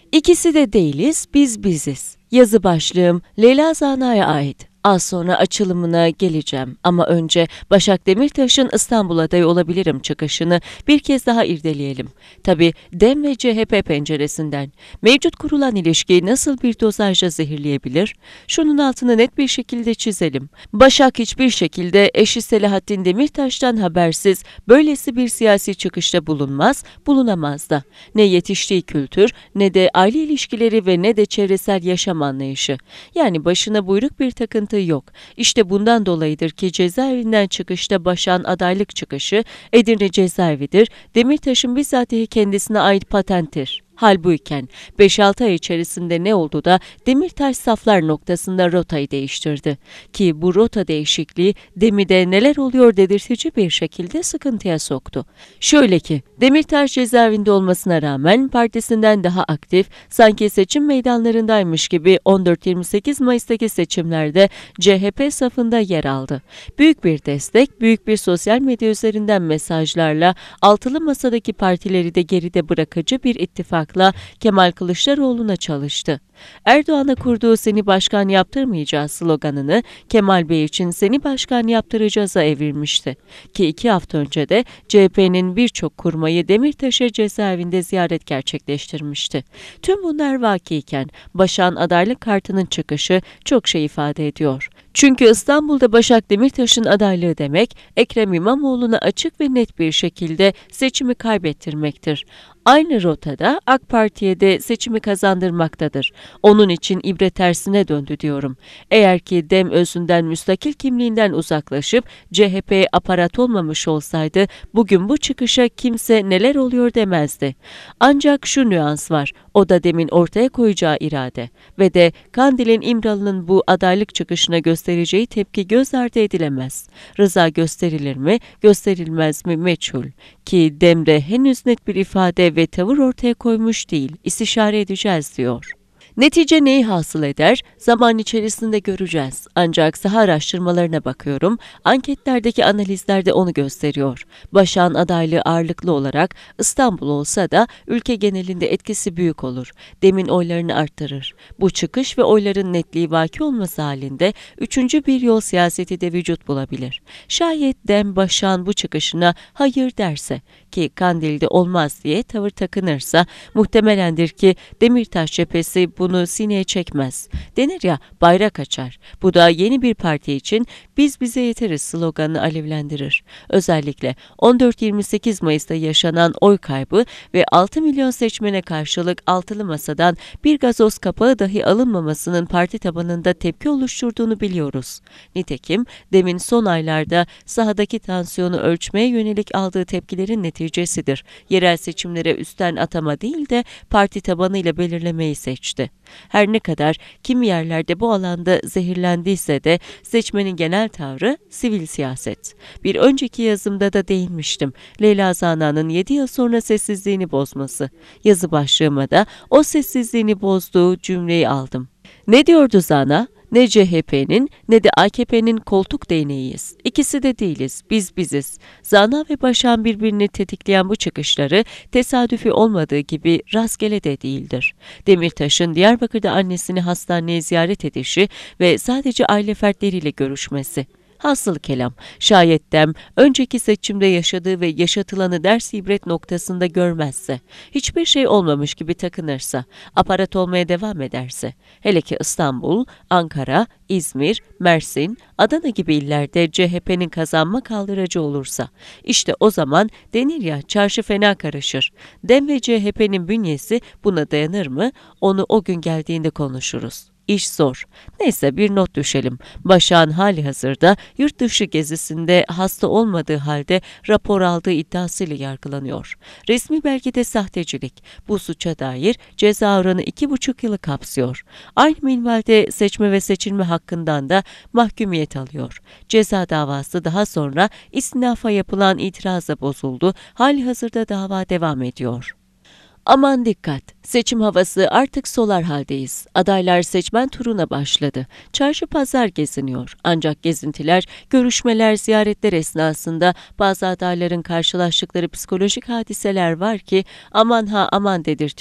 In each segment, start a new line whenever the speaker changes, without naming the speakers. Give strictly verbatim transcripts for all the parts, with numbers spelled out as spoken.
İkisi de değiliz, biz biziz. Yazı başlığım Leyla Zana'ya ait. Az sonra açılımına geleceğim ama önce Başak Demirtaş'ın İstanbul adayı olabilirim çıkışını bir kez daha irdeleyelim. Tabii DEM ve C H P penceresinden. Mevcut kurulan ilişkiyi nasıl bir dozajla zehirleyebilir? Şunun altını net bir şekilde çizelim. Başak hiçbir şekilde eşi Selahattin Demirtaş'tan habersiz böylesi bir siyasi çıkışta bulunmaz, bulunamaz da. Ne yetiştiği kültür, ne de aile ilişkileri ve ne de çevresel yaşam anlayışı. Yani başına buyruk bir takıntı yok. İşte bundan dolayıdır ki cezaevinden çıkışta Başak'ın adaylık çıkışı Edirne cezaevidir, Demirtaş'ın bizzatihi kendisine ait patenttir. Hal buyken beş altı ay içerisinde ne oldu da Demirtaş saflar noktasında rotayı değiştirdi. Ki bu rota değişikliği Demir'de neler oluyor dedirtici bir şekilde sıkıntıya soktu. Şöyle ki Demirtaş cezaevinde olmasına rağmen partisinden daha aktif, sanki seçim meydanlarındaymış gibi on dört yirmi sekiz Mayıs'taki seçimlerde C H P safında yer aldı. Büyük bir destek, büyük bir sosyal medya üzerinden mesajlarla altılı masadaki partileri de geride bırakıcı bir ittifak Kemal Kılıçdaroğlu'na çalıştı. Erdoğan'a kurduğu "Seni başkan yaptırmayacağız" sloganını Kemal Bey için "Seni başkan yaptıracağız'a" evirmişti. Ki iki hafta önce de C H P'nin birçok kurmayı Demirtaş'a cezaevinde ziyaret gerçekleştirmişti. Tüm bunlar vakiyken Başak'ın adaylık kartının çıkışı çok şey ifade ediyor. Çünkü İstanbul'da Başak Demirtaş'ın adaylığı demek, Ekrem İmamoğlu'na açık ve net bir şekilde seçimi kaybettirmektir. Aynı rotada AK Parti'ye de seçimi kazandırmaktadır. Onun için ibre tersine döndü diyorum. Eğer ki DEM özünden, müstakil kimliğinden uzaklaşıp C H P'ye aparat olmamış olsaydı, bugün bu çıkışa kimse neler oluyor demezdi. Ancak şu nüans var, o da DEM'in ortaya koyacağı irade ve de Kandil'in İmralı'nın bu adaylık çıkışına göstereceği tepki göz ardı edilemez. Rıza gösterilir mi, gösterilmez mi meçhul. Ki DEM'de henüz net bir ifade ve tavır ortaya koymuş değil, istişare edeceğiz diyor. Netice neyi hasıl eder? Zaman içerisinde göreceğiz. Ancak saha araştırmalarına bakıyorum, anketlerdeki analizler de onu gösteriyor. Başak'ın adaylığı ağırlıklı olarak İstanbul olsa da ülke genelinde etkisi büyük olur. DEM'in oylarını arttırır. Bu çıkış ve oyların netliği vaki olması halinde üçüncü bir yol siyaseti de vücut bulabilir. Şayet DEM Başak'ın bu çıkışına hayır derse, ki Kandil'de olmaz diye tavır takınırsa, muhtemelendir ki Demirtaş cephesi bunu sineye çekmez. Denir ya, bayrak açar. Bu da yeni bir parti için "Biz bize yeteriz" sloganını alevlendirir. Özellikle on dört yirmi sekiz Mayıs'ta yaşanan oy kaybı ve altı milyon seçmene karşılık altılı masadan bir gazoz kapağı dahi alınmamasının parti tabanında tepki oluşturduğunu biliyoruz. Nitekim DEM'in son aylarda sahadaki tansiyonu ölçmeye yönelik aldığı tepkilerin neticesidir. Yerel seçimlere üstten atama değil de parti tabanıyla belirlemeyi seçti. Her ne kadar kimi yerlerde bu alanda zehirlendiyse de seçmenin genel tavrı sivil siyaset. Bir önceki yazımda da değinmiştim. Leyla Zana'nın yedi yıl sonra sessizliğini bozması. Yazı başlığıma da o sessizliğini bozduğu cümleyi aldım. Ne diyordu Zana? Ne C H P'nin ne de A K P'nin koltuk değneğiyiz. İkisi de değiliz, biz biziz. Zana ve Başak'ın birbirini tetikleyen bu çıkışları tesadüfi olmadığı gibi rastgele de değildir. Demirtaş'ın Diyarbakır'da annesini hastaneye ziyaret edişi ve sadece aile fertleriyle görüşmesi. Hasılı kelam, şayet DEM önceki seçimde yaşadığı ve yaşatılanı ders ibret noktasında görmezse, hiçbir şey olmamış gibi takınırsa, aparat olmaya devam ederse, hele ki İstanbul, Ankara, İzmir, Mersin, Adana gibi illerde C H P'nin kazanma kaldıracı olursa, işte o zaman denir ya, çarşı fena karışır. DEM ve C H P'nin bünyesi buna dayanır mı? Onu o gün geldiğinde konuşuruz. İş zor. Neyse bir not düşelim. Başak'ın hali hazırda yurt dışı gezisinde hasta olmadığı halde rapor aldığı iddiasıyla yargılanıyor. Resmi belgede sahtecilik. Bu suça dair ceza oranı iki buçuk yılı kapsıyor. Aynı minvalde seçme ve seçilme hakkından da mahkumiyet alıyor. Ceza davası daha sonra istinafa yapılan itirazla bozuldu. Hali hazırda dava devam ediyor. Aman dikkat! Seçim havası artık solar haldeyiz. Adaylar seçmen turuna başladı. Çarşı pazar geziniyor. Ancak gezintiler, görüşmeler, ziyaretler esnasında bazı adayların karşılaştıkları psikolojik hadiseler var ki aman ha aman dedirtiyor.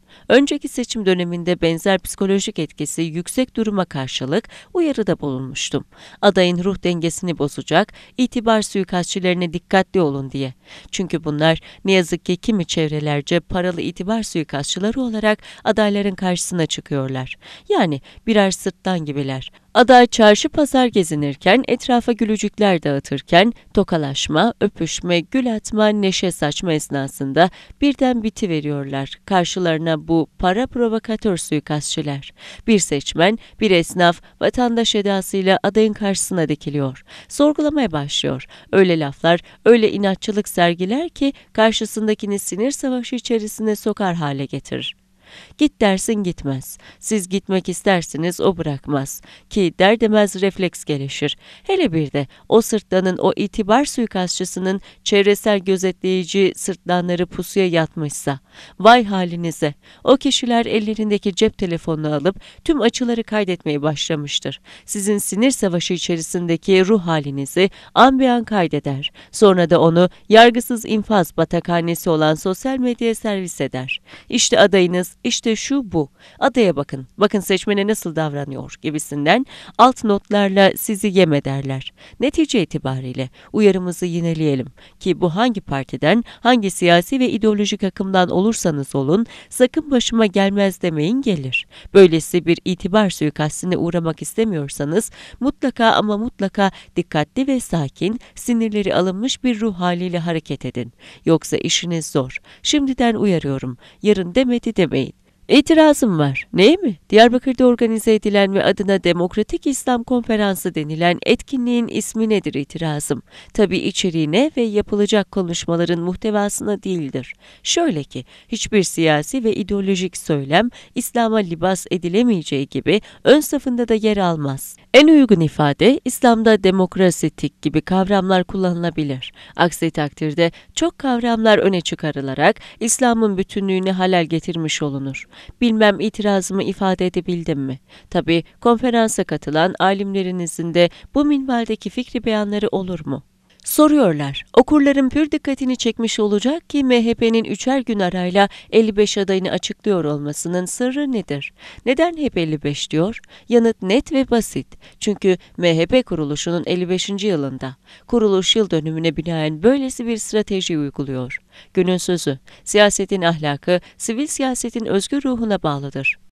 Önceki seçim döneminde benzer psikolojik etkisi yüksek duruma karşılık uyarıda bulunmuştum. Adayın ruh dengesini bozacak itibar suikastçilerine dikkatli olun diye. Çünkü bunlar ne yazık ki kimi çevrelerce paralı itibar suikastçıları olarak adayların karşısına çıkıyorlar. Yani birer sırtlan gibiler. Aday çarşı pazar gezinirken, etrafa gülücükler dağıtırken, tokalaşma, öpüşme, gül atma, neşe saçma esnasında birden bitiveriyorlar. Karşılarına bu para provokatör suikastçiler. Bir seçmen, bir esnaf, vatandaş edasıyla adayın karşısına dikiliyor. Sorgulamaya başlıyor. Öyle laflar, öyle inatçılık sergiler ki karşısındakini sinir savaşı içerisine sokar hale getirir. Git dersin gitmez. Siz gitmek istersiniz o bırakmaz. Ki der demez refleks gelişir. Hele bir de o sırtlanın o itibar suikastçısının çevresel gözetleyici sırtlanları pusuya yatmışsa. Vay halinize. O kişiler ellerindeki cep telefonunu alıp tüm açıları kaydetmeye başlamıştır. Sizin sinir savaşı içerisindeki ruh halinizi an be an kaydeder. Sonra da onu yargısız infaz batakhanesi olan sosyal medyaya servis eder. İşte adayınız, İşte şu bu. Adaya bakın, bakın seçmene nasıl davranıyor gibisinden alt notlarla sizi yem ederler. Netice itibariyle uyarımızı yineleyelim ki bu hangi partiden, hangi siyasi ve ideolojik akımdan olursanız olun, sakın başıma gelmez demeyin gelir. Böylesi bir itibar suikastine uğramak istemiyorsanız mutlaka ama mutlaka dikkatli ve sakin, sinirleri alınmış bir ruh haliyle hareket edin. Yoksa işiniz zor. Şimdiden uyarıyorum. Yarın demedi demeyin. İtirazım var. Neye mi? Diyarbakır'da organize edilen ve adına Demokratik İslam Konferansı denilen etkinliğin ismi nedir itirazım? Tabii içeriğine ve yapılacak konuşmaların muhtevasına değildir. Şöyle ki, hiçbir siyasi ve ideolojik söylem İslam'a libas edilemeyeceği gibi ön safında da yer almaz. En uygun ifade, İslam'da demokrasitik gibi kavramlar kullanılabilir. Aksi takdirde çok kavramlar öne çıkarılarak İslam'ın bütünlüğünü halel getirmiş olunur. Bilmem itirazımı ifade edebildim mi? Tabii konferansa katılan alimlerinizin de bu minvaldeki fikri beyanları olur mu? Soruyorlar. Okurların pür dikkatini çekmiş olacak ki M H P'nin üçer gün arayla elli beş adayını açıklıyor olmasının sırrı nedir? Neden hep elli beş diyor? Yanıt net ve basit. Çünkü M H P kuruluşunun elli beşinci yılında. Kuruluş yıl dönümüne binaen böylesi bir strateji uyguluyor. Günün sözü, siyasetin ahlakı, sivil siyasetin özgür ruhuna bağlıdır.